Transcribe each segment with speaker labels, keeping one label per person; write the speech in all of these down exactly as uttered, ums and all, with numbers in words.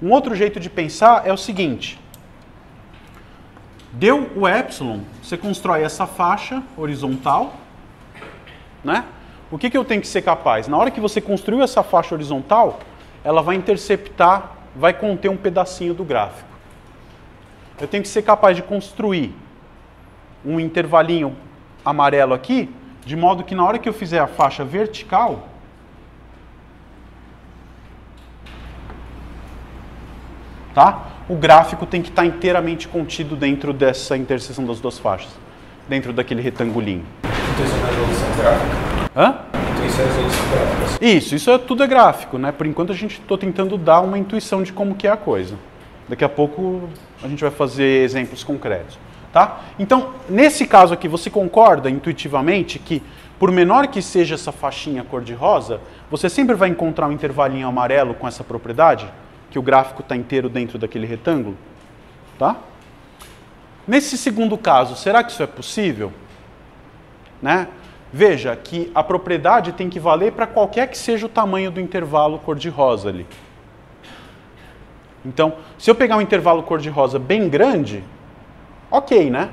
Speaker 1: Um outro jeito de pensar é o seguinte. Deu o epsilon, você constrói essa faixa horizontal, né? O que, que eu tenho que ser capaz? Na hora que você construiu essa faixa horizontal, ela vai interceptar, vai conter um pedacinho do gráfico. Eu tenho que ser capaz de construir um intervalinho amarelo aqui, de modo que na hora que eu fizer a faixa vertical, tá? O gráfico tem que estar inteiramente contido dentro dessa interseção das duas faixas, dentro daquele retangulinho.
Speaker 2: Intuição da resolução gráfica.
Speaker 1: Hã?
Speaker 2: Intuição da resolução gráfica.
Speaker 1: Isso, isso é, tudo é gráfico, né? Por enquanto a gente está tentando dar uma intuição de como que é a coisa. Daqui a pouco a gente vai fazer exemplos concretos, tá? Então, nesse caso aqui, você concorda intuitivamente que, por menor que seja essa faixinha cor-de-rosa, você sempre vai encontrar um intervalinho amarelo com essa propriedade? Que o gráfico está inteiro dentro daquele retângulo, tá? Nesse segundo caso, será que isso é possível? Né? Veja que a propriedade tem que valer para qualquer que seja o tamanho do intervalo cor-de-rosa ali. Então, se eu pegar um intervalo cor-de-rosa bem grande, ok, né?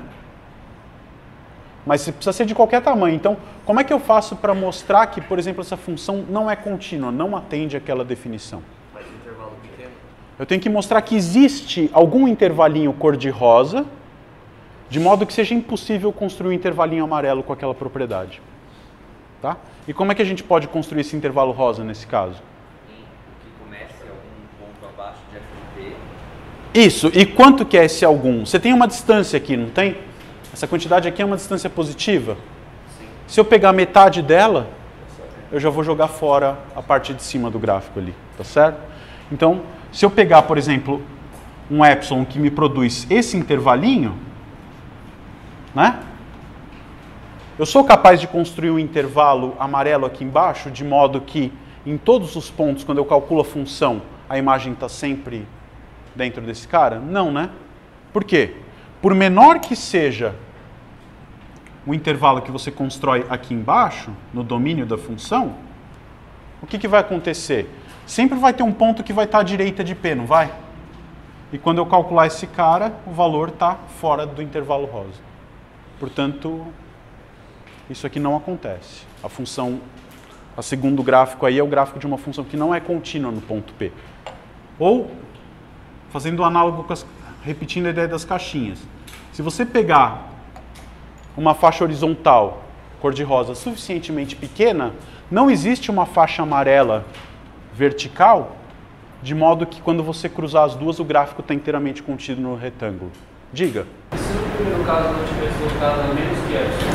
Speaker 1: Mas precisa ser de qualquer tamanho. Então, como é que eu faço para mostrar que, por exemplo, essa função não é contínua, não atende àquela definição? Eu tenho que mostrar que existe algum intervalinho cor-de-rosa, de modo que seja impossível construir um intervalinho amarelo com aquela propriedade. Tá? E como é que a gente pode construir esse intervalo rosa nesse caso?
Speaker 3: Que comece algum ponto abaixo de F P.
Speaker 1: Isso. E quanto que é esse algum? Você tem uma distância aqui, não tem? Essa quantidade aqui é uma distância positiva?
Speaker 3: Sim.
Speaker 1: Se eu pegar metade dela, eu já vou jogar fora a parte de cima do gráfico ali. Tá certo? Então, se eu pegar, por exemplo, um epsilon que me produz esse intervalinho, né? Eu sou capaz de construir um intervalo amarelo aqui embaixo, de modo que em todos os pontos, quando eu calculo a função, a imagem está sempre dentro desse cara? Não, né? Por quê? Por menor que seja o intervalo que você constrói aqui embaixo, no domínio da função, o que, que vai acontecer? Sempre vai ter um ponto que vai estar à direita de P, não vai? E quando eu calcular esse cara, o valor está fora do intervalo rosa. Portanto, isso aqui não acontece. A função, a segundo gráfico aí é o gráfico de uma função que não é contínua no ponto P. Ou, fazendo o análogo, com as, repetindo a ideia das caixinhas. Se você pegar uma faixa horizontal cor-de-rosa suficientemente pequena, não existe uma faixa amarela vertical, de modo que quando você cruzar as duas, o gráfico está inteiramente contido no retângulo. Diga.
Speaker 4: E se no primeiro caso não tivesse colocado a menos que epsilon?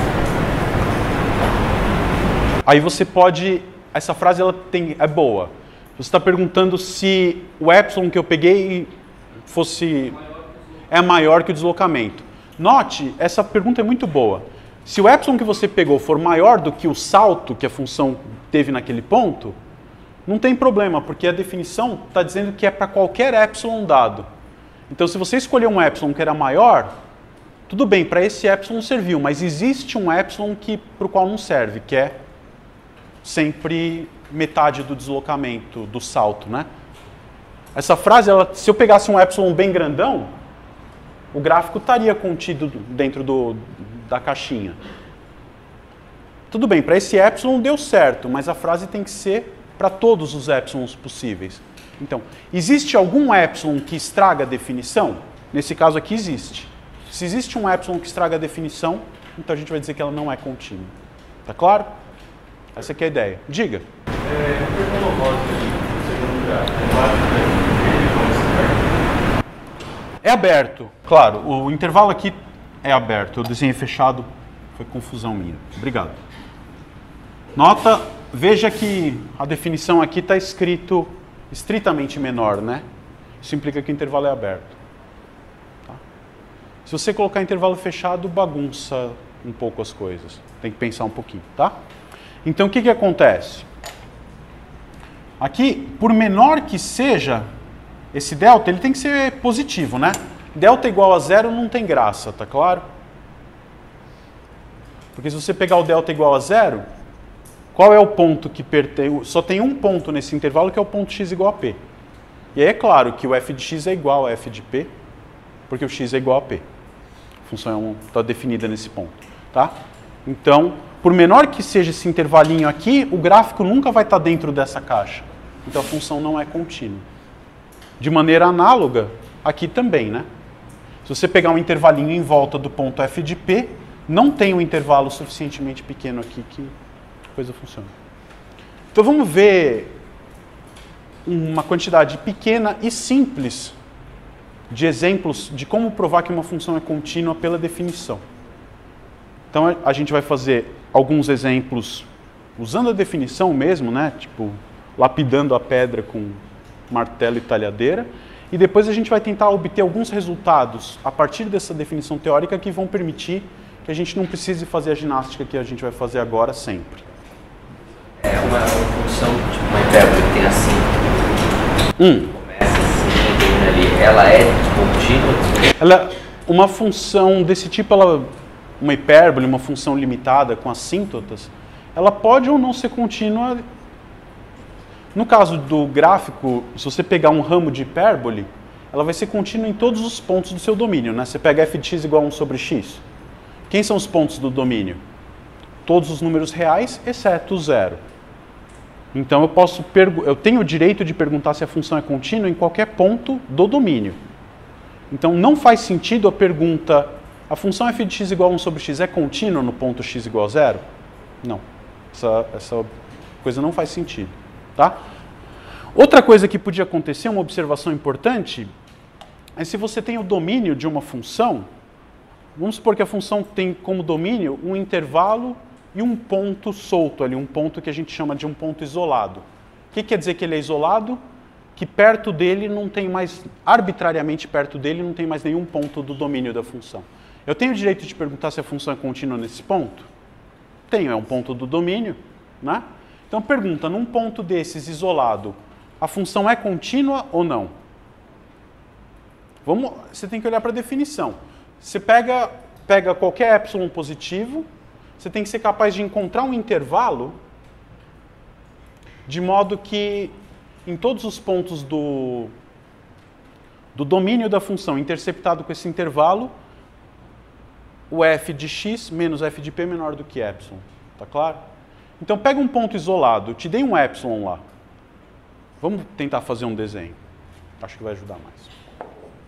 Speaker 1: Aí você pode... Essa frase ela tem, é boa. Você está perguntando se o epsilon que eu peguei fosse... é maior que o deslocamento. Note, essa pergunta é muito boa. Se o epsilon que você pegou for maior do que o salto que a função teve naquele ponto, não tem problema, porque a definição está dizendo que é para qualquer epsilon dado. Então, se você escolher um epsilon que era maior, tudo bem, para esse epsilon serviu, mas existe um epsilon que, para o qual não serve, que é sempre metade do deslocamento, do salto, né? Essa frase, ela, se eu pegasse um epsilon bem grandão, o gráfico estaria contido dentro do, da caixinha. Tudo bem, para esse epsilon deu certo, mas a frase tem que ser para todos os epsilons possíveis. Então, existe algum epsilon que estraga a definição? Nesse caso aqui existe. Se existe um epsilon que estraga a definição, então a gente vai dizer que ela não é contínua. Tá claro? Essa aqui é a ideia. Diga. É aberto. Claro, o intervalo aqui é aberto. Eu desenhei fechado, foi confusão minha. Obrigado. Nota... Veja que a definição aqui está escrito estritamente menor, né? Isso implica que o intervalo é aberto. Tá? Se você colocar intervalo fechado, bagunça um pouco as coisas. Tem que pensar um pouquinho, tá? Então, o que que acontece? Aqui, por menor que seja esse delta, ele tem que ser positivo, né? Delta igual a zero não tem graça, tá claro? Porque se você pegar o delta igual a zero... Qual é o ponto que pertence? Só tem um ponto nesse intervalo que é o ponto x igual a p. E aí é claro que o f de x é igual a f de p, porque o x é igual a p. A função está definida nesse ponto. Tá? Então, por menor que seja esse intervalinho aqui, o gráfico nunca vai estar dentro dessa caixa. Então a função não é contínua. De maneira análoga, aqui também, né? Se você pegar um intervalinho em volta do ponto f de p, não tem um intervalo suficientemente pequeno aqui que a coisa funciona. Então vamos ver uma quantidade pequena e simples de exemplos de como provar que uma função é contínua pela definição. Então a gente vai fazer alguns exemplos usando a definição mesmo, né? Tipo, lapidando a pedra com martelo e talhadeira. E depois a gente vai tentar obter alguns resultados a partir dessa definição teórica que vão permitir que a gente não precise fazer a ginástica que a gente vai fazer agora sempre.
Speaker 3: É uma função, tipo uma hipérbole que tem assim.
Speaker 1: Hum.
Speaker 3: Começa assim, termina ali. Ela é contínua?
Speaker 1: Ela, uma função desse tipo, ela, uma hipérbole, uma função limitada com assíntotas, ela pode ou não ser contínua. No caso do gráfico, se você pegar um ramo de hipérbole, ela vai ser contínua em todos os pontos do seu domínio, né? Você pega f de x igual a um sobre x. Quem são os pontos do domínio? Todos os números reais, exceto o zero. Então eu posso eu tenho o direito de perguntar se a função é contínua em qualquer ponto do domínio. Então não faz sentido a pergunta: a função f de x igual a um sobre x é contínua no ponto x igual a zero? Não. Essa, essa coisa não faz sentido. Tá? Outra coisa que podia acontecer, uma observação importante, é se você tem o domínio de uma função, vamos supor que a função tem como domínio um intervalo e um ponto solto ali, um ponto que a gente chama de um ponto isolado. O que quer dizer que ele é isolado? Que perto dele não tem mais, arbitrariamente perto dele, não tem mais nenhum ponto do domínio da função. Eu tenho o direito de perguntar se a função é contínua nesse ponto? Tenho, é um ponto do domínio, né? Então pergunta, num ponto desses isolado, a função é contínua ou não? Vamos, você tem que olhar para a definição. Você pega, pega qualquer epsilon positivo, você tem que ser capaz de encontrar um intervalo de modo que em todos os pontos do, do domínio da função interceptado com esse intervalo, o f de x menos f de p é menor do que epsilon. Tá claro? Então pega um ponto isolado, eu te dei um epsilon lá. Vamos tentar fazer um desenho. Acho que vai ajudar mais.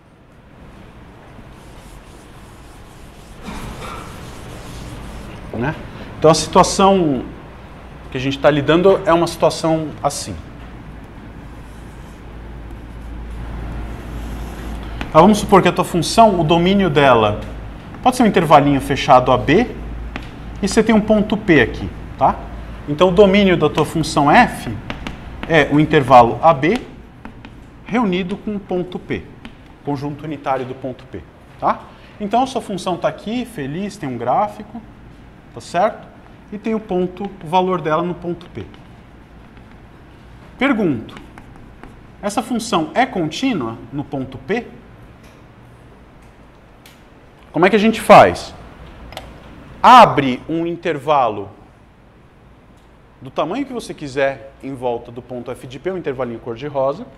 Speaker 1: Né? Então a situação que a gente está lidando é uma situação assim. Ah, vamos supor que a tua função, o domínio dela, pode ser um intervalinho fechado a b, e você tem um ponto P aqui, tá? Então o domínio da tua função f é o intervalo A B reunido com o ponto P, conjunto unitário do ponto P, tá? Então a sua função está aqui, feliz, tem um gráfico, tá certo? E tem o ponto, o valor dela no ponto P. Pergunto, essa função é contínua no ponto P? Como é que a gente faz? Abre um intervalo do tamanho que você quiser em volta do ponto f de p, um intervalinho cor-de-rosa.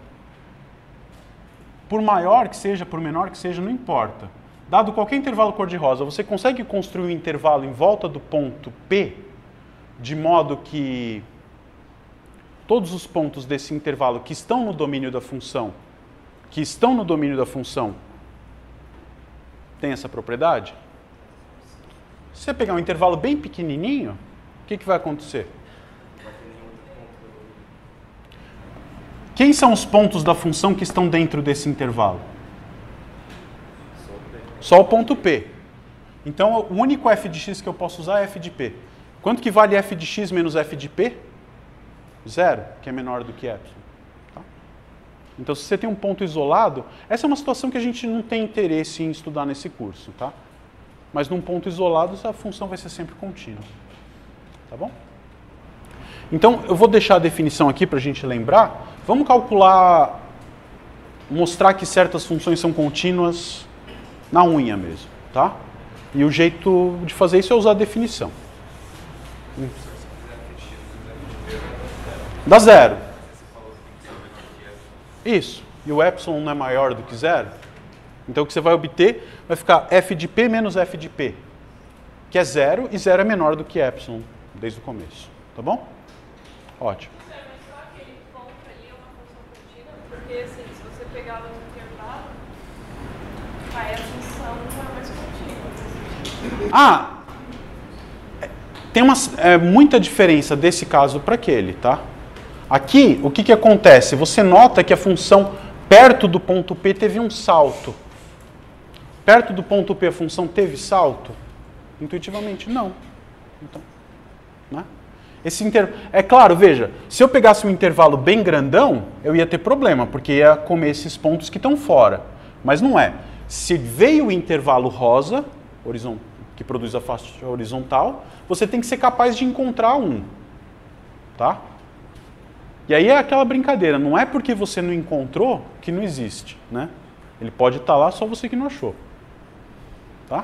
Speaker 1: Por maior que seja, por menor que seja, não importa. Dado qualquer intervalo cor-de-rosa, você consegue construir um intervalo em volta do ponto P, de modo que todos os pontos desse intervalo que estão no domínio da função, que estão no domínio da função, têm essa propriedade? Se você pegar um intervalo bem pequenininho, o que, que vai acontecer? Quem são os pontos da função que estão dentro desse intervalo? Só o ponto P. Então, o único f de x que eu posso usar é f de p. Quanto que vale f de x menos f de p? Zero, que é menor do que epsilon. Tá? Então, se você tem um ponto isolado, essa é uma situação que a gente não tem interesse em estudar nesse curso, tá? Mas num ponto isolado, essa função vai ser sempre contínua. Tá bom? Então, eu vou deixar a definição aqui para a gente lembrar. Vamos calcular, mostrar que certas funções são contínuas na unha mesmo, tá? E o jeito de fazer isso é usar a definição. Dá zero. Isso. e o epsilon não é maior do que zero? Então o que você vai obter vai ficar f de p menos f de p, que é zero, e zero é menor do que epsilon desde o começo. Tá bom? Ótimo.
Speaker 5: É, mas só aquele ponto ali é uma função contínua, porque assim, se você pegar no intervalo, aí a função não é mais contínua.
Speaker 1: Ah! Tem uma, é, muita diferença desse caso para aquele, tá? Aqui, o que, que acontece? Você nota que a função perto do ponto P teve um salto. Perto do ponto P a função teve salto? Intuitivamente, não. Então, né? Esse inter... É claro, veja, se eu pegasse um intervalo bem grandão, eu ia ter problema, porque ia comer esses pontos que estão fora. Mas não é. Se veio o intervalo rosa, horizontal, que produz a faixa horizontal, você tem que ser capaz de encontrar um. Tá? E aí é aquela brincadeira, não é porque você não encontrou que não existe, né? Ele pode estar lá, só você que não achou. Tá?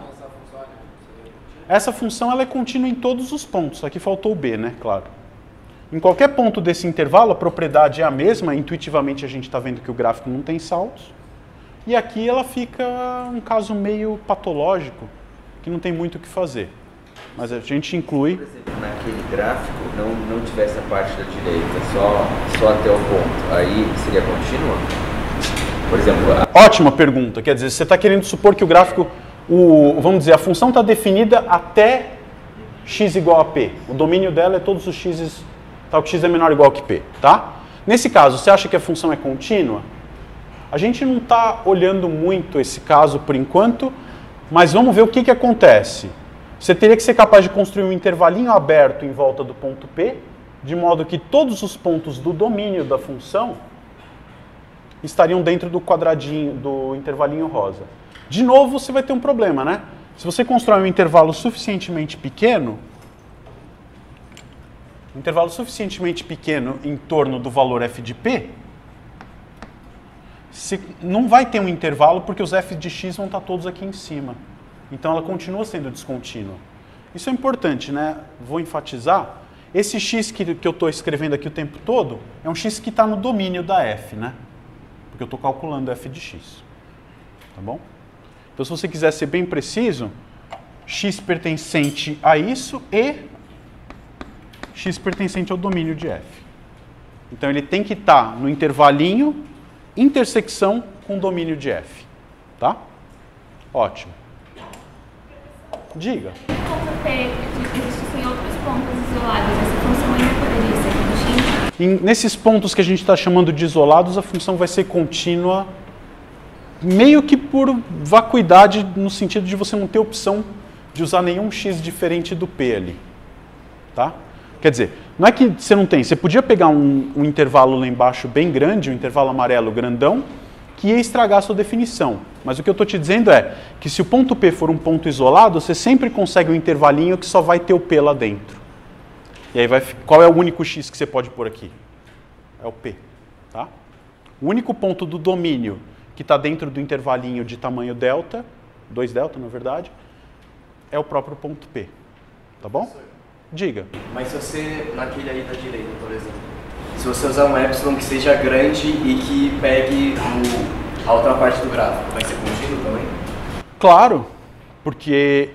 Speaker 1: Essa função ela é contínua em todos os pontos, aqui faltou o B, né? Claro. Em qualquer ponto desse intervalo, a propriedade é a mesma, intuitivamente a gente está vendo que o gráfico não tem saltos. E aqui ela fica um caso meio patológico, que não tem muito o que fazer. Mas a gente inclui...
Speaker 3: Por exemplo, naquele gráfico não, não tivesse a parte da direita, só, só até o ponto, aí seria contínua? Por exemplo... A...
Speaker 1: Ótima pergunta. Quer dizer, você está querendo supor que o gráfico, o, vamos dizer, a função está definida até x igual a p. O domínio dela é todos os x, tal que x é menor ou igual que p, tá? Nesse caso, você acha que a função é contínua? A gente não está olhando muito esse caso por enquanto, mas vamos ver o que, que acontece. Você teria que ser capaz de construir um intervalinho aberto em volta do ponto P, de modo que todos os pontos do domínio da função estariam dentro do quadradinho, do intervalinho rosa. De novo, você vai ter um problema, né? Se você constrói um intervalo suficientemente pequeno, um intervalo suficientemente pequeno em torno do valor f de p, se, não vai ter um intervalo porque os f de x vão estar todos aqui em cima. Então ela continua sendo descontínua. Isso é importante, né? Vou enfatizar. Esse x que, que eu estou escrevendo aqui o tempo todo é um x que está no domínio da f, né? Porque eu estou calculando f de x. Tá bom? Então se você quiser ser bem preciso, x pertencente a isso e x pertencente ao domínio de f. Então ele tem que estar no intervalinho intersecção com o domínio de f. Tá? Ótimo. Diga.
Speaker 6: Ponto P existem outros pontos isolados, essa função ainda poderia ser contínua?
Speaker 1: Em, nesses pontos que a gente está chamando de isolados, a função vai ser contínua meio que por vacuidade, no sentido de você não ter opção de usar nenhum x diferente do P ali. Tá? Quer dizer, não é que você não tem, você podia pegar um, um intervalo lá embaixo bem grande, um intervalo amarelo grandão, que ia estragar a sua definição. Mas o que eu estou te dizendo é que se o ponto P for um ponto isolado, você sempre consegue um intervalinho que só vai ter o P lá dentro. E aí vai, qual é o único x que você pode pôr aqui? É o P. Tá? O único ponto do domínio que está dentro do intervalinho de tamanho delta, dois delta na verdade, é o próprio ponto P. Tá bom? Diga.
Speaker 7: Mas se você, naquele aí da direita, por exemplo, se você usar um epsilon que seja grande e que pegue o, a outra parte do gráfico, vai ser contínuo também?
Speaker 1: Claro, porque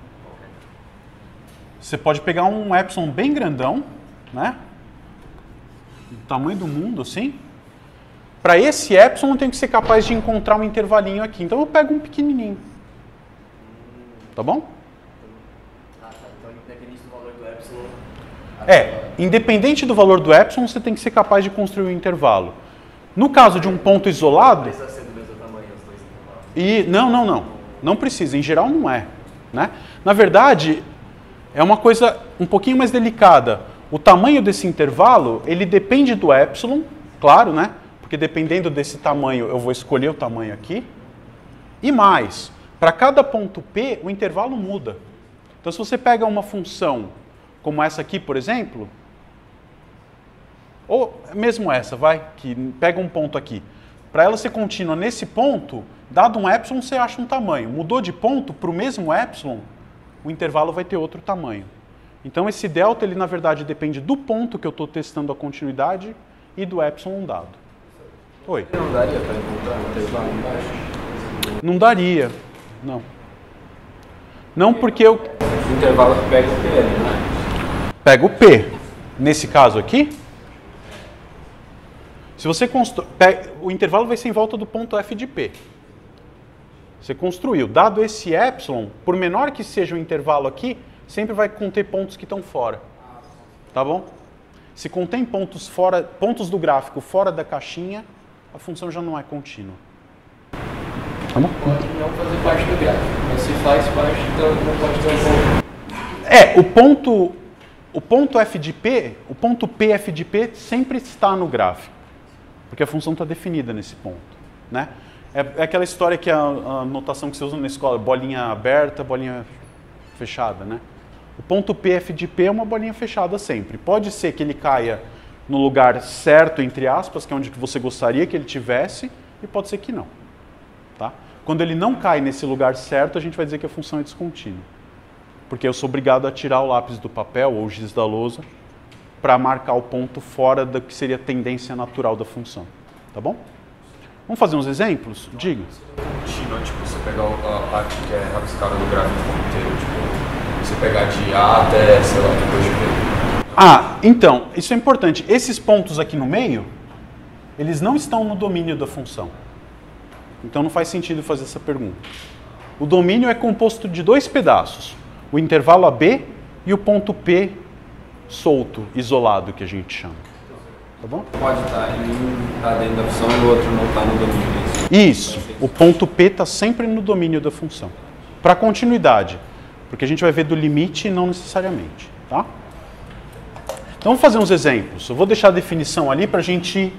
Speaker 1: você pode pegar um epsilon bem grandão, né? Do tamanho do mundo, assim. Para esse epsilon eu tenho que ser capaz de encontrar um intervalinho aqui. Então eu pego um pequenininho. Tá bom?
Speaker 7: Ah, tá. Então independente do valor do epsilon...
Speaker 1: É, independente do valor do epsilon, você tem que ser capaz de construir um intervalo. No caso de um ponto isolado...
Speaker 7: Precisa ser do mesmo tamanho os dois intervalos?
Speaker 1: E, não, não, não. Não precisa. Em geral não é. Né? Na verdade, é uma coisa um pouquinho mais delicada. O tamanho desse intervalo, ele depende do epsilon, claro, né? Porque dependendo desse tamanho, eu vou escolher o tamanho aqui. E mais, para cada ponto P, o intervalo muda. Então, se você pega uma função como essa aqui, por exemplo, ou mesmo essa, vai, que pega um ponto aqui. Para ela ser contínua nesse ponto, dado um epsilon, você acha um tamanho. Mudou de ponto para o mesmo epsilon, o intervalo vai ter outro tamanho. Então, esse delta, ele na verdade depende do ponto que eu estou testando a continuidade e do epsilon dado. Oi.
Speaker 2: Não daria para encontrar um intervalo embaixo?
Speaker 1: Não daria, não. Não porque eu...
Speaker 2: O intervalo que pega o P L, né?
Speaker 1: Pega o P. Nesse caso aqui, se você constru... o intervalo vai ser em volta do ponto F de P. Você construiu. Dado esse epsilon, por menor que seja o intervalo aqui, sempre vai conter pontos que estão fora. Tá bom? Se contém pontos, fora, pontos do gráfico fora da caixinha, a função já não é contínua. Tá bom?
Speaker 4: Pode não fazer parte do gráfico, mas se faz parte, então não pode ter um ponto.
Speaker 1: É, o ponto, o ponto F de P, o ponto P F de P sempre está no gráfico, porque a função está definida nesse ponto, né? É, é aquela história que a, a notação que você usa na escola, bolinha aberta, bolinha fechada, né? O ponto P F de P é uma bolinha fechada sempre. Pode ser que ele caia no lugar certo, entre aspas, que é onde você gostaria que ele tivesse, e pode ser que não. Tá? Quando ele não cai nesse lugar certo, a gente vai dizer que a função é descontínua. Porque eu sou obrigado a tirar o lápis do papel, ou o giz da lousa, para marcar o ponto fora do que seria a tendência natural da função. Tá bom? Vamos fazer uns exemplos? Diga.
Speaker 2: Contínua, tipo, você pegar a parte que é rabiscada do gráfico inteiro, tipo, você pegar de A até, sei lá, depois de B.
Speaker 1: Ah, então, isso é importante. Esses pontos aqui no meio, eles não estão no domínio da função. Então não faz sentido fazer essa pergunta. O domínio é composto de dois pedaços. O intervalo A B e o ponto P solto, isolado, que a gente chama. Tá bom?
Speaker 2: Pode estar, um está dentro da função e o outro não está no domínio.
Speaker 1: Isso. O ponto P está sempre no domínio da função. Para continuidade. Porque a gente vai ver do limite e não necessariamente. Tá? Então vamos fazer uns exemplos. Eu vou deixar a definição ali para a gente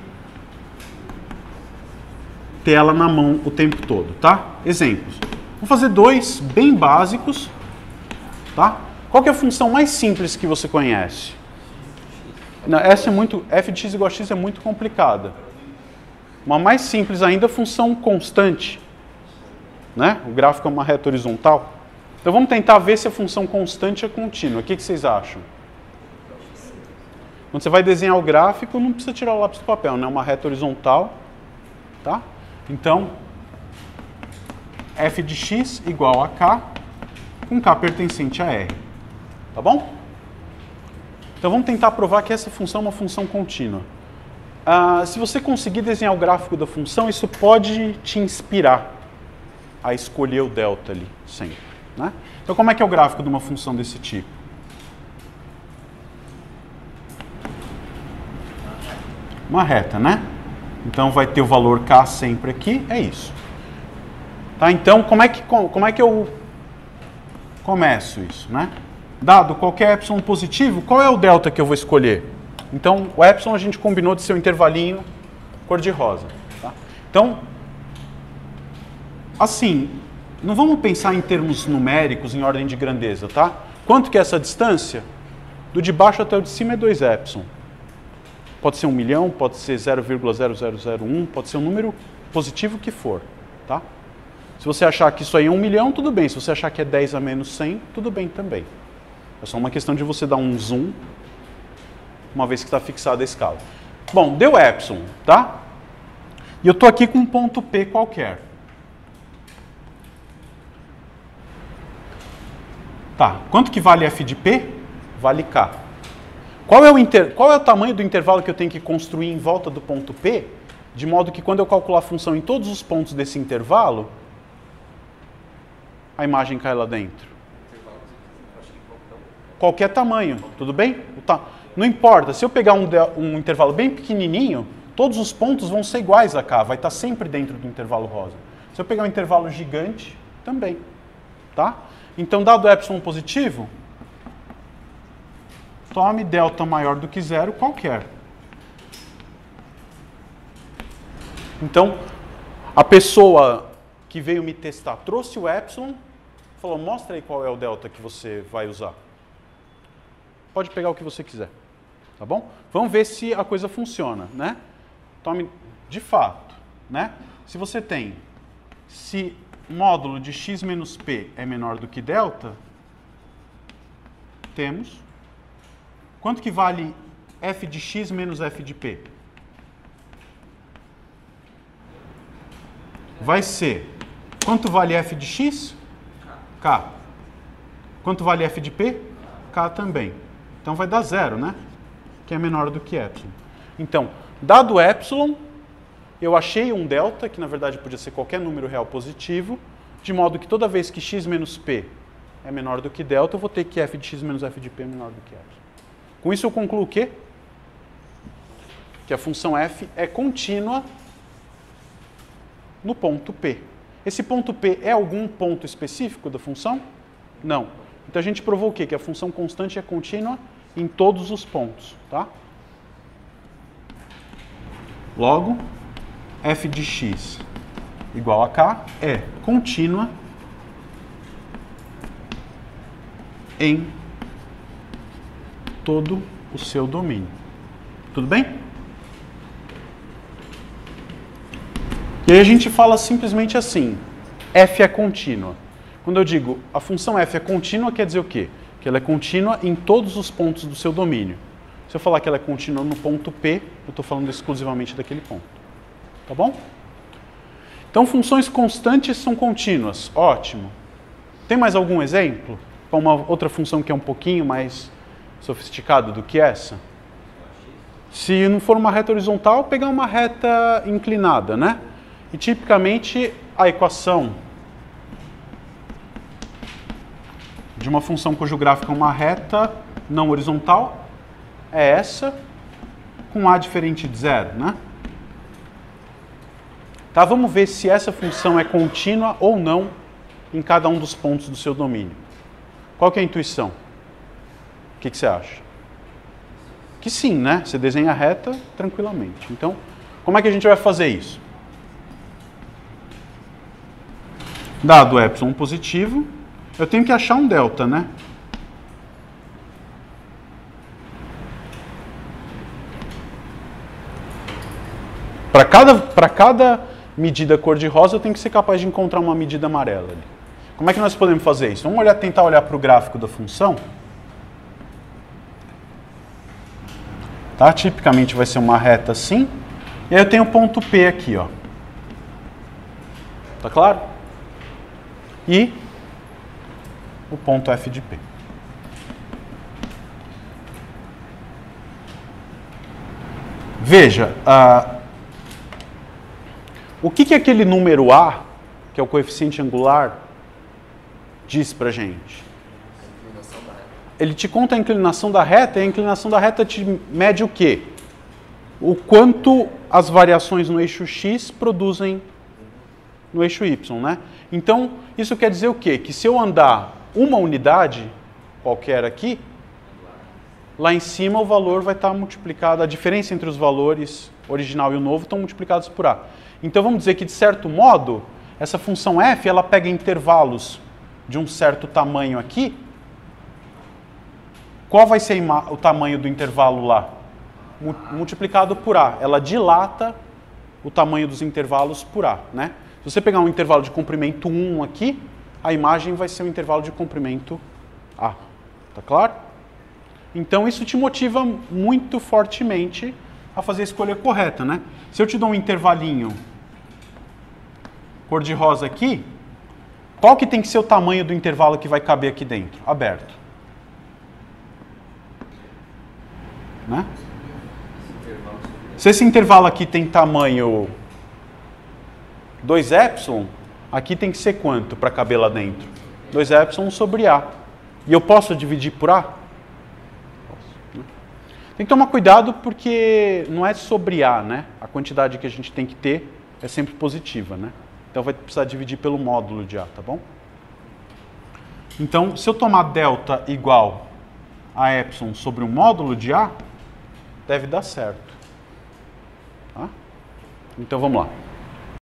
Speaker 1: ter ela na mão o tempo todo, tá? Exemplos. Vou fazer dois bem básicos, tá? Qual que é a função mais simples que você conhece? Não, essa é muito, f de x igual a x é muito complicada. Uma mais simples ainda é a função constante, né? O gráfico é uma reta horizontal. Então vamos tentar ver se a função constante é contínua. O que, que vocês acham? Quando você vai desenhar o gráfico, não precisa tirar o lápis do papel, né? É uma reta horizontal, tá? Então, f de x igual a k, com k pertencente a R. Tá bom? Então vamos tentar provar que essa função é uma função contínua. Ah, se você conseguir desenhar o gráfico da função, isso pode te inspirar a escolher o delta ali, sempre. Né? Então como é que é o gráfico de uma função desse tipo? Uma reta, né? Então vai ter o valor k sempre aqui, é isso. Tá? Então como é que, como é que eu começo isso, né? Dado qualquer epsilon positivo, qual é o delta que eu vou escolher? Então o epsilon a gente combinou de ser um intervalinho cor-de-rosa. Tá? Então, assim, não vamos pensar em termos numéricos, em ordem de grandeza, tá? Quanto que é essa distância? Do de baixo até o de cima é dois epsilon. Pode ser um milhão, pode ser zero vírgula zero zero zero um, pode ser um número positivo que for, tá? Se você achar que isso aí é um milhão, tudo bem. Se você achar que é dez a menos cem, tudo bem também. É só uma questão de você dar um zoom, uma vez que está fixada a escala. Bom, deu epsilon, tá? E eu estou aqui com um ponto P qualquer. Tá, quanto que vale f de P? Vale k. Qual é, o inter... Qual é o tamanho do intervalo que eu tenho que construir em volta do ponto P, de modo que quando eu calcular a função em todos os pontos desse intervalo, a imagem cai lá dentro? Qualquer tamanho, tudo bem? Não importa, se eu pegar um, de... um intervalo bem pequenininho, todos os pontos vão ser iguais a k, vai estar sempre dentro do intervalo rosa. Se eu pegar um intervalo gigante, também. Tá? Então, dado epsilon positivo, tome delta maior do que zero qualquer. Então, a pessoa que veio me testar trouxe o epsilon, falou, mostra aí qual é o delta que você vai usar. Pode pegar o que você quiser, tá bom? Vamos ver se a coisa funciona, né? Tome, de fato, né? Se você tem, se módulo de x menos p é menor do que delta, temos. Quanto que vale f de x menos f de p? vai ser, quanto vale f de x? K. Quanto vale f de p? K também. Então vai dar zero, né? Que é menor do que epsilon. Então, dado epsilon, eu achei um delta, que na verdade podia ser qualquer número real positivo, de modo que toda vez que x menos p é menor do que delta, eu vou ter que f de x menos f de p é menor do que epsilon. Com isso eu concluo o quê? Que a função f é contínua no ponto P. Esse ponto P é algum ponto específico da função? Não. Então a gente provou o quê? Que a função constante é contínua em todos os pontos, tá? Logo, f de x igual a k é contínua em todo o seu domínio. Tudo bem? E aí a gente fala simplesmente assim, f é contínua. Quando eu digo a função f é contínua, quer dizer o quê? Que ela é contínua em todos os pontos do seu domínio. Se eu falar que ela é contínua no ponto P, eu estou falando exclusivamente daquele ponto. Tá bom? Então, funções constantes são contínuas. Ótimo. Tem mais algum exemplo? Para uma outra função que é um pouquinho mais sofisticada do que essa? Se não for uma reta horizontal, pegar uma reta inclinada, né? E tipicamente a equação de uma função cujo gráfico é uma reta não horizontal é essa, com a diferente de zero, né? Tá, vamos ver se essa função é contínua ou não em cada um dos pontos do seu domínio. Qual que é a intuição? O que, que você acha? Que sim, né? Você desenha a reta tranquilamente. Então, como é que a gente vai fazer isso? Dado o epsilon positivo, eu tenho que achar um delta, né? Para cada, para cada medida cor-de-rosa, eu tenho que ser capaz de encontrar uma medida amarela ali. Como é que nós podemos fazer isso? Vamos olhar, tentar olhar para o gráfico da função. Tá? Tipicamente vai ser uma reta assim. E aí eu tenho o ponto P aqui, ó. Tá claro? E o ponto F de P. Veja, uh, o que, que aquele número A, que é o coeficiente angular, diz pra gente? Ele te conta a inclinação da reta, e a inclinação da reta te mede o quê? O quanto as variações no eixo X produzem no eixo Y, né? Então, isso quer dizer o quê? Que se eu andar uma unidade qualquer aqui, lá em cima o valor vai estar multiplicado, a diferença entre os valores original e o novo estão multiplicados por A. Então vamos dizer que, de certo modo, essa função f, ela pega intervalos de um certo tamanho aqui. Qual vai ser o tamanho do intervalo lá? Multiplicado por A. Ela dilata o tamanho dos intervalos por A, né? Se você pegar um intervalo de comprimento um aqui, a imagem vai ser um intervalo de comprimento A. Tá claro? Então isso te motiva muito fortemente a fazer a escolha correta, né? Se eu te dou um intervalinho cor-de-rosa aqui, qual que tem que ser o tamanho do intervalo que vai caber aqui dentro? Aberto. Né? Se esse intervalo aqui tem tamanho dois epsilon, aqui tem que ser quanto para caber lá dentro? dois epsilon sobre A. E eu posso dividir por A? Posso. Tem que tomar cuidado porque não é sobre A, né? A quantidade que a gente tem que ter é sempre positiva, né? Então vai precisar dividir pelo módulo de A, tá bom? Então, se eu tomar delta igual a epsilon sobre o módulo de A, deve dar certo. Tá? Então vamos lá.